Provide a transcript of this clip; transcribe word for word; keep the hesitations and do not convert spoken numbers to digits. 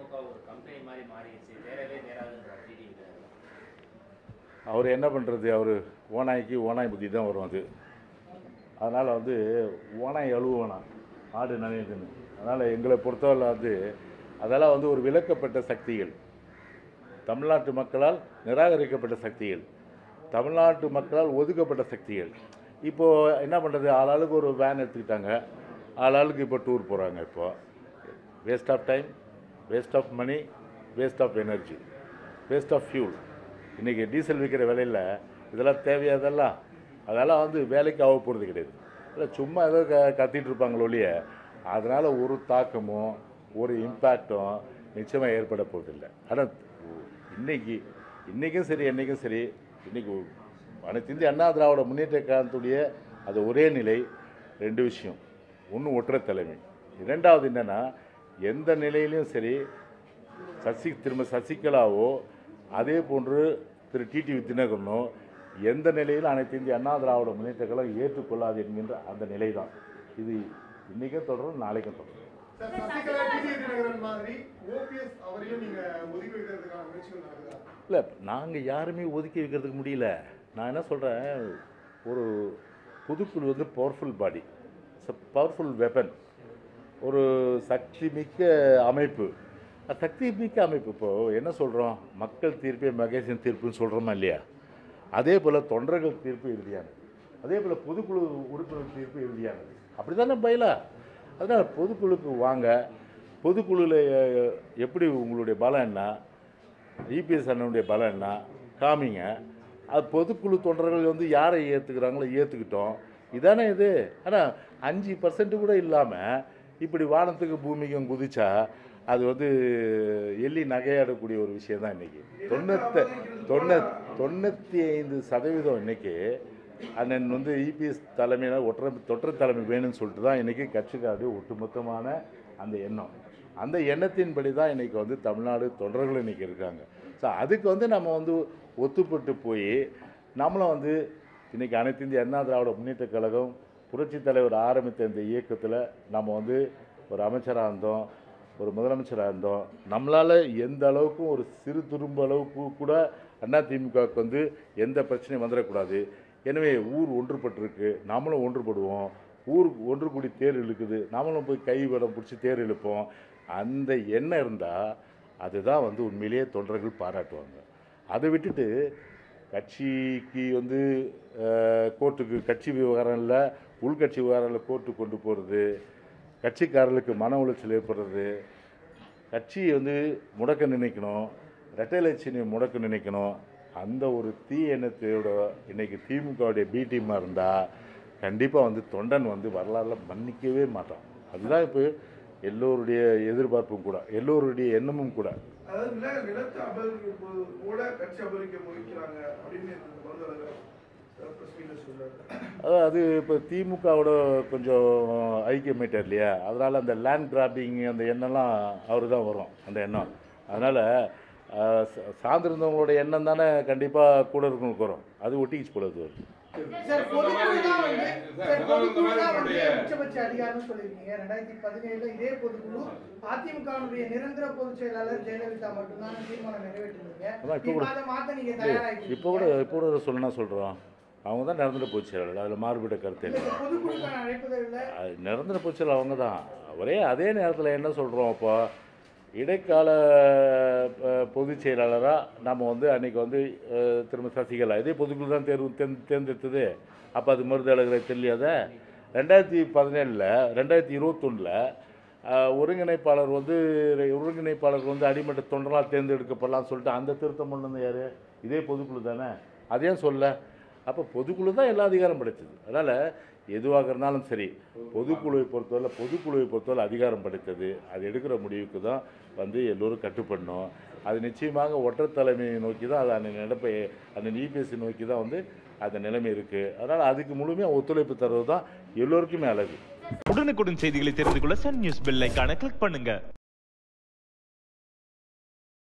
அவர் என்ன பண்ணுறது, அவர் ஓனாய்க்கு ஓனாய் புத்தி தான் வரும் அது. அதனால் வந்து ஓனாய் அழுவணும் ஆடு நனையுதுன்னு. அதனால் எங்களை பொறுத்தவரை வந்து அதெல்லாம் வந்து ஒரு விலக்கப்பட்ட சக்திகள், தமிழ்நாட்டு மக்களால் நிராகரிக்கப்பட்ட சக்திகள், தமிழ்நாட்டு மக்களால் ஒதுக்கப்பட்ட சக்திகள். இப்போது என்ன பண்ணுறது, ஆளாளுக்கு ஒரு வேன் எடுத்துக்கிட்டாங்க, ஆளாளுக்கு இப்போ டூர் போகிறாங்க. இப்போது waste of time, waste of money, waste of energy, waste of fuel. இன்றைக்கி டீசல் விற்கிற விலையில் இதெல்லாம் தேவையாதெல்லாம் அதெல்லாம் வந்து வேலைக்கு ஆக போகிறது கிடையாது. இல்லை சும்மா ஏதோ க கத்திட்டு இருப்பாங்களோ ஒழிய அதனால் ஒரு தாக்கமும் ஒரு இம்பேக்டும் நிச்சயமாக ஏற்பட போவதில்லை. ஆனால் இன்றைக்கி இன்றைக்கும் சரி என்றைக்கும் சரி, இன்றைக்கி அனைத்து இந்திய அண்ணா திராவிட முன்னேற்ற கழகத்துடைய அது ஒரே நிலை. ரெண்டு விஷயம், ஒன்று ஒற்றை தலைமை, இரண்டாவது என்னென்னா எந்த நிலையிலையும் சரி சசி திரும்ப சசிகலாவோ அதே போன்று திரு டிடிவி தினகரனோ எந்த நிலையில் அனைத்து இந்திய அண்ணா திராவிட முன்னேற்ற கழகம் ஏற்றுக்கொள்ளாது என்கின்ற அந்த நிலை தான் இது. இன்றைக்கும் தொடரும், நாளைக்கும் தொடரும். இல்லை, நாங்கள் யாருமே ஒதுக்கி வைக்கிறதுக்கு முடியல. நான் என்ன சொல்கிறேன், ஒரு பொதுக்குழு வந்து பவர்ஃபுல் பாடி, பவர்ஃபுல் வெப்பன், ஒரு சக்தி மிக்க அமைப்பு. சக்தி மிக்க அமைப்பு. இப்போது என்ன சொல்கிறோம், மக்கள் தீர்ப்பே மகேசன் தீர்ப்புன்னு சொல்கிறோமா இல்லையா? அதே போல் தொண்டர்கள் தீர்ப்பு இறுதியானது, அதே போல் பொதுக்குழு உறுப்பினர் தீர்ப்பு இறுதியானது. அப்படி தானே பயிலா? அதனால் பொதுக்குழுக்கு வாங்க, பொதுக்குழுவில் எப்படி உங்களுடைய பலம் என்ன, இபிஎஸ் அண்ணனுடைய பலம் என்ன காமிங்க. அது பொதுக்குழு தொண்டர்கள் வந்து யாரை ஏற்றுக்கிறாங்களோ ஏற்றுக்கிட்டோம், இதானே இது. ஆனால் அஞ்சு பர்சன்ட் கூட இல்லாமல் இப்படி வானத்துக்கு பூமிக்கும் குதிச்சா அது வந்து எள்ளி நகையாடக்கூடிய ஒரு விஷயம் தான். இன்றைக்கி தொண்ணூற்று தொண்ணூ தொண்ணூற்றி ஐந்து சதவீதம் இன்றைக்கி அண்ணன் வந்து இபிஎஸ் தலைமையில் ஒற்றை தொற்ற தலைமை வேணும்னு சொல்லிட்டு தான் இன்றைக்கி கட்சிக்காரு ஒட்டுமொத்தமான அந்த எண்ணம். அந்த எண்ணத்தின்படி தான் இன்றைக்கி வந்து தமிழ்நாடு தொண்டர்கள் இன்றைக்கி இருக்காங்க. ஸோ அதுக்கு வந்து நம்ம வந்து ஒத்துப்பட்டு போய் நம்மளும் வந்து இன்றைக்கி அனைத்து இந்திய அண்ணா திராவிட முன்னேற்ற கழகம் புரட்சித் தலைவர் ஆரம்பித்த இந்த இயக்கத்தில் நம்ம வந்து ஒரு அமைச்சராக இருந்தோம், ஒரு முதலமைச்சராக இருந்தோம். நம்மளால் எந்த அளவுக்கும் ஒரு சிறு துரும்பு அளவுக்கு கூட அதிமுகவுக்கு வந்து எந்த பிரச்சனையும் வந்துடக்கூடாது. எனவே ஊர் ஒன்றுபட்டிருக்கு, நாமளும் ஒன்றுபடுவோம். ஊர் ஒன்று கூடி தேர் இழுக்குது, நாமளும் போய் கை வடம் பிடிச்சி தேர் இழுப்போம். அந்த எண்ணம் இருந்தால் அதுதான் வந்து உண்மையிலேயே தொண்டர்கள் பாராட்டுவாங்க. அதை விட்டுட்டு கட்சிக்கு வந்து கோர்ட்டுக்கு கட்சி விவகாரம் இல்லை, உள்கட்சி விவகாரங்களில் கோர்ட்டுக்கு கொண்டு போகிறது, கட்சிக்காரர்களுக்கு மன உளைச்சல் ஏற்படுறது, கட்சியை வந்து முடக்க நினைக்கணும், இரட்டை இலட்சியை முடக்க நினைக்கணும். அந்த ஒரு தீ எண்ணத்தோட இன்றைக்கி திமுகவுடைய பி டீமாக இருந்தால் கண்டிப்பாக வந்து தொண்டன் வந்து வரலாறுல மன்னிக்கவே மாட்டான். அதுதான் இப்போ எல்லோருடைய எதிர்பார்ப்பும் கூட, எல்லோருடைய எண்ணமும் கூட. அது இப்போ திமுகவோட கொஞ்சம் ஐக்கியமேட்டர் இல்லையா, அதனால் அந்த லேண்ட் கிராபிங் அந்த எண்ணம்லாம் அவரு தான் வரும் அந்த எண்ணம். அதனால் சார்ந்திருந்தவங்களோட எண்ணம் தானே கண்டிப்பாக கூட இருக்கணும் வரும், அது ஒட்டிக்கிச்சு போல அது வரும். உச்சபட்ச அதிகாரம் சொல்லியிருக்கீங்க. ரெண்டாயிரத்தி பதினேழுல இதே பொதுக்குழு அதிமுகவுடைய நிரந்தர பொதுச் செயலாளர் ஜெயலலிதா மட்டும்தான் தீர்மானம் நிறைவேற்றிருந்தீங்க. இப்போ கூட இப்போ கூட சொல்லணும்னா சொல்கிறோம், அவங்க தான் நிரந்தர பொதுச் செயலாளர், அதில் மாறுபட்ட கருத்து இல்லை. அது நிரந்தர பொதுச் செயலாளர் அவங்க தான். ஒரே அதே நேரத்தில் என்ன சொல்கிறோம், அப்போ இடைக்கால பொதுச் செயலாளராக நம்ம வந்து அன்றைக்கி வந்து திரும்ப சசிகலா இதே பொதுக்குழு தான் தேர்வு தேர்ந்தெடுத்தது. அப்போ அது மறுதலைகளை தெரியாத ரெண்டாயிரத்தி பதினேழில் ரெண்டாயிரத்தி இருபத்தொன்னில் ஒருங்கிணைப்பாளர் வந்து ஒருங்கிணைப்பாளர் வந்து அடிமட்ட தொண்டராக தேர்ந்தெடுக்கப்படலாம்னு சொல்லிட்டு அந்த திருத்தம் கொண்டு வந்து யார், இதே பொதுக்குழு தானே. அதையும் சொல்ல, அப்போ பொதுக்குழு தான் எல்லா அதிகாரம் படைத்தது. அதனால் எதுவாக இருந்தாலும் சரி, பொதுக்குழுவை பொறுத்தவரை பொதுக்குழுவை பொறுத்தவரை அதிகாரம் படைத்தது. அது எடுக்கிற முடிவுக்கு தான் வந்து எல்லோரும் கட்டுப்படணும். அது நிச்சயமாக ஒற்றை தலைமையை நோக்கி தான் அது அந்த நடப்பை அந்த இபிஎஸ்சி நோக்கி தான் வந்து அந்த நிலைமை இருக்குது. அதனால் அதுக்கு முழுமையாக ஒத்துழைப்பு தருவது தான் எல்லோருக்குமே அழகு. உடனுக்குடன் செய்திகளை தெரிந்து கொள்ள சன் நியூஸ் பெல் ஐகானை கிளிக் பண்ணுங்க.